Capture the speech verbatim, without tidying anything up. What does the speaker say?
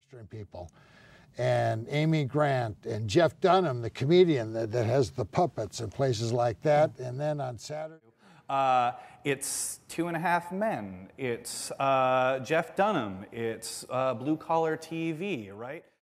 people. And Amy Grant and Jeff Dunham, the comedian that, that has the puppets and places like that. And then on Saturday... Uh, it's Two and a Half Men. It's uh, Jeff Dunham. It's uh, Blue Collar T V, right?